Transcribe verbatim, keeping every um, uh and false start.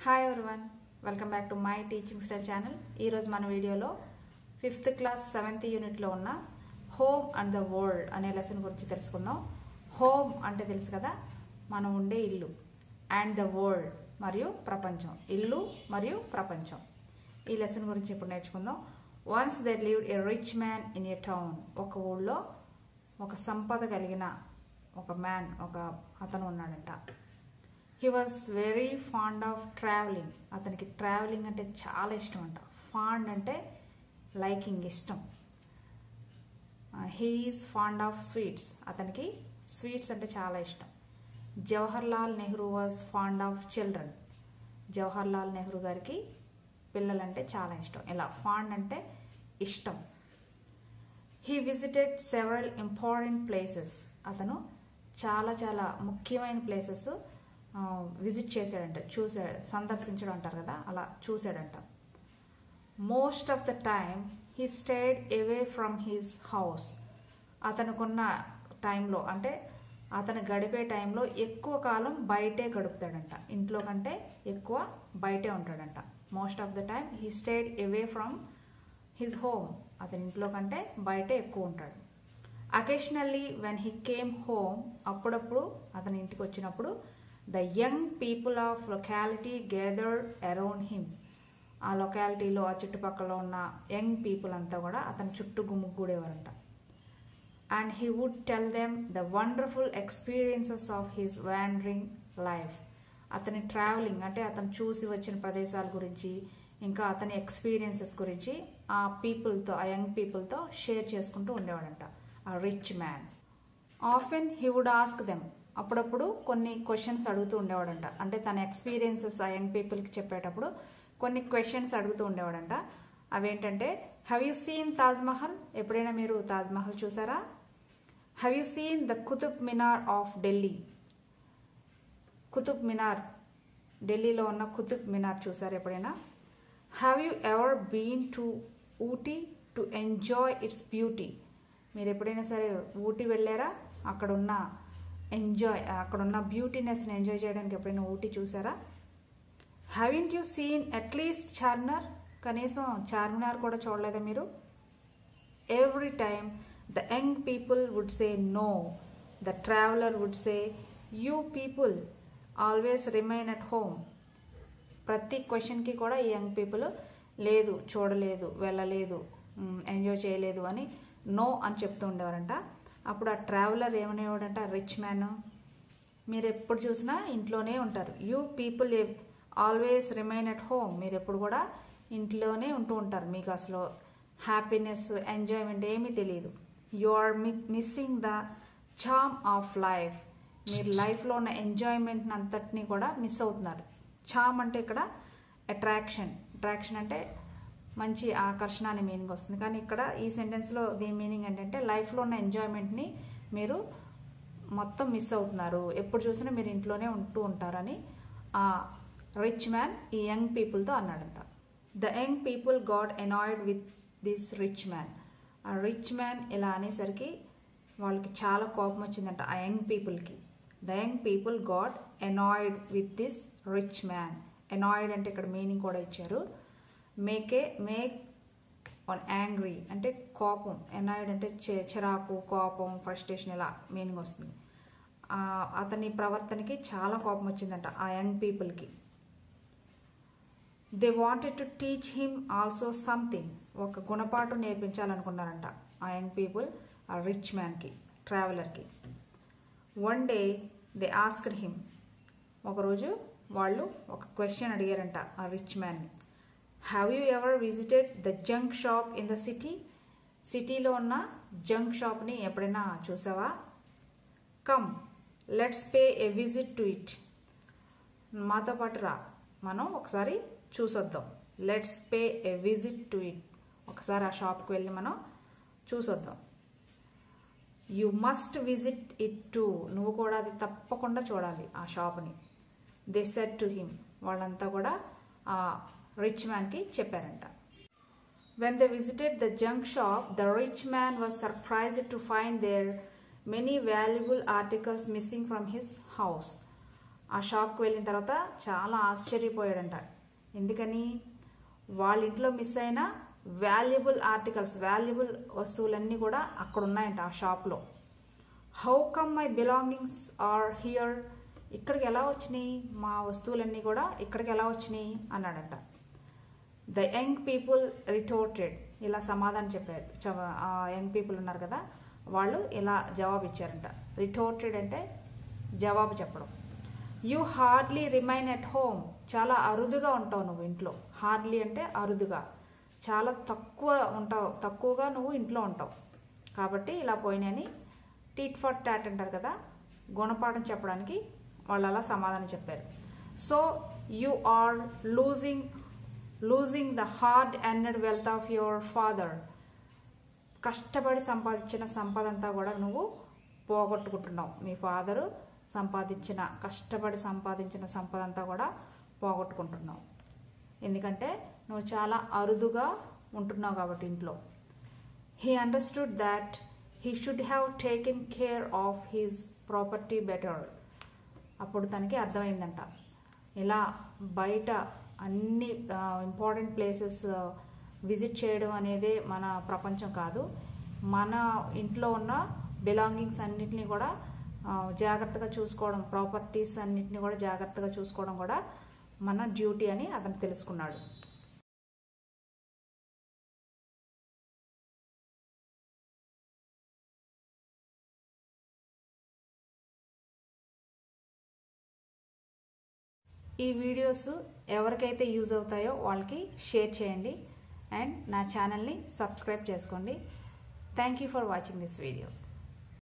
Hi everyone, welcome back to my teaching style channel. ఈరోజు మన వీడియోలో ఫిఫ్త్ క్లాస్ సెవెంత్ యూనిట్లో ఉన్న హోమ్ అండ్ ద వరల్డ్ అనే లెసన్ గురించి తెలుసుకుందాం. హోమ్ అంటే తెలుసు కదా, మనం ఉండే ఇల్లు. అండ్ ద వరల్డ్ మరియు ప్రపంచం, ఇల్లు మరియు ప్రపంచం. ఈ లెసన్ గురించి ఇప్పుడు నేర్చుకుందాం. Once they lived a rich man in a town. ఒక ఊళ్ళో ఒక సంపద కలిగిన ఒక మ్యాన్, ఒక అతను ఉన్నాడంట. He was very fond of travelling. అతనికి ట్రావెలింగ్ అంటే చాలా ఇష్టం అంట. ఫాండ్ అంటే లైకింగ్, ఇష్టం. He is fond of sweets. అతనికి స్వీట్స్ అంటే చాలా ఇష్టం. Jawahar Lal Nehru was fond of children. Jawahar Lal Nehru గారికి పిల్లలంటే చాలా ఇష్టం. ఇలా ఫాండ్ అంటే ఇష్టం. He visited several important places. అతను చాలా చాలా ముఖ్యమైన ప్లేసెస్ విజిట్ చేశాడంట, చూసాడు, సందర్శించడం అంటారు కదా, అలా చూశాడంట. Most of the time he stayed away from his house. అతనుకున్న టైంలో అంటే అతను గడిపే టైంలో ఎక్కువ కాలం బయటే గడుపుతాడంట. ఇంట్లో కంటే ఎక్కువ బయటే ఉంటాడంట. Most of the time he stayed away from his home. అతని ఇంట్లో కంటే బయటే ఎక్కువ ఉంటాడు. Occasionally when he came home, అప్పుడప్పుడు అతని ఇంటికి వచ్చినప్పుడు the young people of locality gathered around him. ఆ లొకాలిటీలో, ఆ చుట్టుపక్కల ఉన్న యంగ్ పీపుల్ అంతా కూడా అతని చుట్టూ గుమ్ముగూడేవారంట. And he would tell them the wonderful experiences of his wandering life. అతని ట్రావెలింగ్ అంటే అతను చూసి వచ్చిన ప్రదేశాల గురించి, ఇంకా అతని ఎక్స్పీరియన్సెస్ గురించి ఆ పీపుల్తో, ఆ యంగ్ పీపుల్తో షేర్ చేసుకుంటూ ఉండేవాడంట ఆ rich man. Often he would ask them. అప్పుడప్పుడు కొన్ని క్వశ్చన్స్ అడుగుతూ ఉండేవాడంట. అంటే తన ఎక్స్పీరియన్సెస్ ఆ యంగ్ పీపుల్కి చెప్పేటప్పుడు కొన్ని క్వశ్చన్స్ అడుగుతూ ఉండేవాడంట. అవేంటంటే, have you seen Taj Mahal? ఎప్పుడైనా మీరు తాజ్ మహల్ చూసారా? Have you seen the Qutub Minar of Delhi? Qutub Minar, ఢిల్లీలో ఉన్న కుతుబ్ మినార్ చూసారా ఎప్పుడైనా? Have you ever been to Ooty to enjoy its beauty? మీరు ఎప్పుడైనా సరే ఊటీ వెళ్ళారా? అక్కడున్న ఎంజాయ్ అక్కడున్న బ్యూటీనెస్ని ఎంజాయ్ చేయడానికి ఎప్పుడైనా ఊటీ చూసారా? Haven't you seen at least Charminar? కనీసం చార్మినార్ కూడా చూడలేదా మీరు? Every time the young people would say no. The traveller would say you people always remain at home. ప్రతి క్వశ్చన్కి కూడా ఈ యంగ్ పీపుల్ లేదు, చూడలేదు, వెళ్ళలేదు, ఎంజాయ్ చేయలేదు అని నో అని చెప్తూ ఉండేవారంట. అప్పుడు ఆ ట్రావెలర్ ఏమనేవాడంట, రిచ్ మ్యాన్, మీరు ఎప్పుడు చూసినా ఇంట్లోనే ఉంటారు. You people always remain at home. మీరు ఎప్పుడు కూడా ఇంట్లోనే ఉంటూ ఉంటారు. మీకు అసలు హ్యాపీనెస్, ఎంజాయ్మెంట్ ఏమీ తెలియదు. You are missing the charm of life. మీరు లైఫ్లో ఉన్న ఎంజాయ్మెంట్ అంతటినీ కూడా మిస్ అవుతున్నారు. చామ్ అంటే ఇక్కడ అట్రాక్షన్. అట్రాక్షన్ అంటే మంచి ఆకర్షణ అనే మీనింగ్ వస్తుంది. కానీ ఇక్కడ ఈ సెంటెన్స్లో దీని మీనింగ్ ఏంటంటే, లైఫ్లో ఉన్న ఎంజాయ్మెంట్ని మీరు మొత్తం మిస్ అవుతున్నారు. ఎప్పుడు చూసినా మీరు ఇంట్లోనే ఉంటూ ఉంటారని ఆ రిచ్ మ్యాన్ ఈ యంగ్ పీపుల్తో అన్నాడంట. The young people got annoyed with this rich man. ఆ రిచ్ మ్యాన్ ఇలా అనేసరికి వాళ్ళకి చాలా కోపం వచ్చిందంట ఆ యంగ్ పీపుల్కి. The young people got annoyed with this rich man. Annoyed అంటే ఇక్కడ మీనింగ్ కూడా ఇచ్చారు. Make a make an angry అంటే కోపం. ఎనాయిడ్ అంటే చిరాకు, కోపం, ఫ్రస్ట్రేషన్, ఇలా మీనింగ్ వస్తుంది. అతని ప్రవర్తనకి చాలా కోపం వచ్చిందంట ఆ యంగ్ పీపుల్కి. They wanted to teach him also something. ఒక గుణపాఠం నేర్పించాలనుకున్నారంట ఆ యంగ్ పీపుల్ ఆ రిచ్ మ్యాన్కి, ట్రావెలర్కి. One day they asked him. ఒకరోజు వాళ్ళు ఒక క్వశ్చన్ అడిగారంట ఆ rich man. Have you ever visited the junk shop in the city? సిటీలో ఉన్న జంక్ షాప్ని ఎప్పుడైనా చూసావా? Come let's pay a visit to it. మాతో పాటు రా, మనం ఒకసారి చూసొద్దాం. Let's pay a visit to it. ఒకసారి ఆ షాప్కి వెళ్ళి మనం చూసొద్దాం. You must visit it too. నువ్వు కూడా అది తప్పకుండా చూడాలి ఆ షాప్ని. They said to him. వాళ్ళంతా కూడా ఆ రిచ్ మ్యాన్కి చెప్పారంట. When they visited the junk shop, the rich man was surprised to find there many valuable articles missing from his house. ఆ షాప్కి వెళ్ళిన తర్వాత చాలా ఆశ్చర్యపోయాడంట. ఎందుకని? వాళ్ళ ఇంట్లో మిస్ అయిన వాల్యుబుల్ ఆర్టికల్స్, వాల్యుబుల్ వస్తువులన్నీ కూడా అక్కడ ఉన్నాయంట ఆ షాప్లో. How come my belongings are here? ఇక్కడికి ఎలా వచ్చినాయి? మా వస్తువులన్నీ కూడా ఇక్కడికి ఎలా వచ్చినాయి అన్నాడంట. ద యంగ్ పీపుల్ రిటోర్టెడ్, ఇలా సమాధానం చెప్పారు. ఆ యంగ్ పీపుల్ ఉన్నారు కదా, వాళ్ళు ఇలా జవాబు ఇచ్చారంట. రిటోర్టెడ్ అంటే జవాబు చెప్పడం. You hardly remain at home, చాలా అరుదుగా ఉంటావు నువ్వు ఇంట్లో. హార్డ్లీ అంటే అరుదుగా, చాలా తక్కువ ఉంటావు, తక్కువగా నువ్వు ఇంట్లో ఉంటావు కాబట్టి ఇలా పోయినాయని టీట్ ఫర్ టాట్ అంటారు కదా, గుణపాఠం చెప్పడానికి వాళ్ళు అలా సమాధానం చెప్పారు. So you are losing losing the hard earned wealth of your father, కష్టపడి సంపాదించిన సంపద అంతా కూడా నువ్వు పోగొట్టుకుంటున్నావు. మీ ఫాదరు సంపాదించిన, కష్టపడి సంపాదించిన సంపద అంతా కూడా పోగొట్టుకుంటున్నావు. ఎందుకంటే నువ్వు చాలా అరుదుగా ఉంటున్నావు కాబట్టి ఇంట్లో. He understood that he should have taken care of his property better. అప్పుడు తనకి అర్థమైందంట, ఇలా బయట అన్ని ఇంపార్టెంట్ ప్లేసెస్ విజిట్ చేయడం అనేది మన ప్రపంచం కాదు. మన ఇంట్లో ఉన్న బిలాంగింగ్స్ అన్నిటినీ కూడా జాగ్రత్తగా చూసుకోవడం, ప్రాపర్టీస్ అన్నిటిని కూడా జాగ్రత్తగా చూసుకోవడం కూడా మన డ్యూటీ అని అతను తెలుసుకున్నాడు. ఈ వీడియోస్ ఎవరికైతే యూజ్ అవుతాయో వాళ్ళకి షేర్ చేయండి అండ్ నా ఛానల్ని సబ్స్క్రైబ్ చేసుకోండి. Thank you for watching this video.